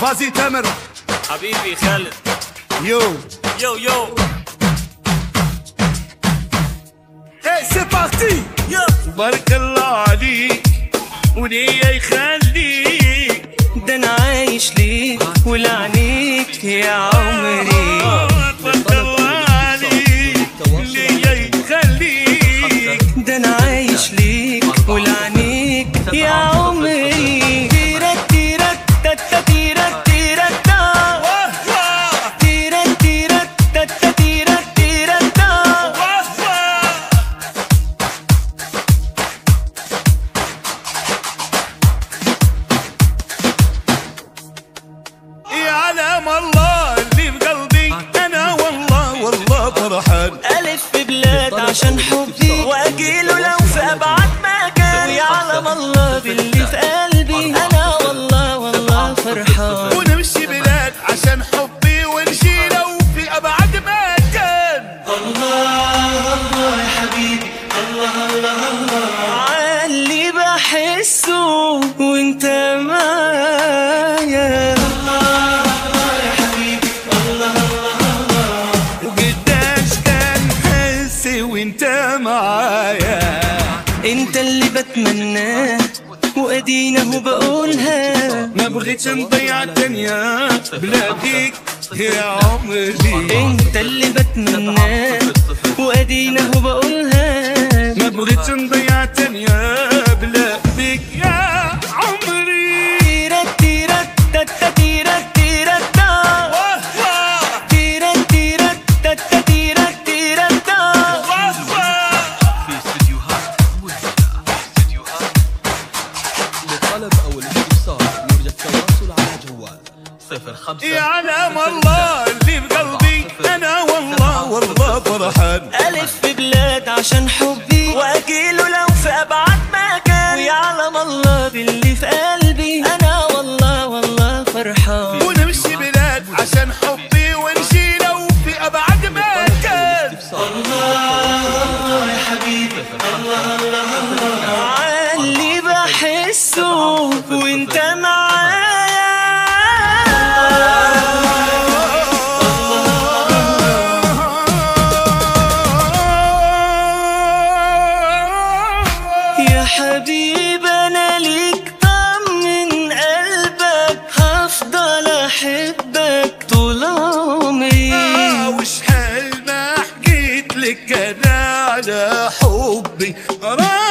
فازي تامر حبيبي خالد. يو يو يو ايه سي بارتي. بارك الله عليك وليا يخليك، ده انا عايش ليك ولعنيك يا عمري. بارك الله عليك وليا يخليك، ده انا عايش ليك ولعنيك يا عمري. تيرك تيرك تتا تيرك تيرك تا، تيرك تيرك تتا تيرك تيرك تا. يا علام الله اللي في قلبي انا والله والله فرحان. ألف في بلاد عشان حبي وأجيله لو في أبعد مكان. يا علم الله باللي في قلبي أنا والله والله فرحان. ونمشي بلاد عشان حبي ونمشي لو في ابعد مكان. الله الله يا حبيبي، الله الله الله عاللي بحسه وانت معايا. الله الله يا حبيبي، الله الله وقداش كان حسي وانت معايا. انت اللي بتمناه وادينا هو بقولها. ما بغيتش نضيع الدنيا بلا بيك يا عمري. انت اللي بتمناه وادينا هو بقولها. ما بغيتش نضيع الدنيا بلا بيك يا عمري. تيرك تيرك تتا تيرك تيرك تا، تيرك تيرك تتا تيرك تيرك تا. في استديوهات استديوهات للطلب او الاستفسار يرجى التواصل على جوال 05. يا علام الله اللي في قلبي انا والله والله فرحان. ألف في بلاد عشان حبي وأجيله لو في أبعد مكان. ويعلم الله باللي في قلبي أنا والله والله فرحان. ونمشي بلاد عشان حبي ونمشي لو في ابعد مكان. الله يا حبيبي، الله الله الله عاللي بحسه وانت معايا. يا حبيبي أنا ليك طمن قلبك، هفضل أحبك طول عمري. وشحال ما حكيت لك انا على حبي.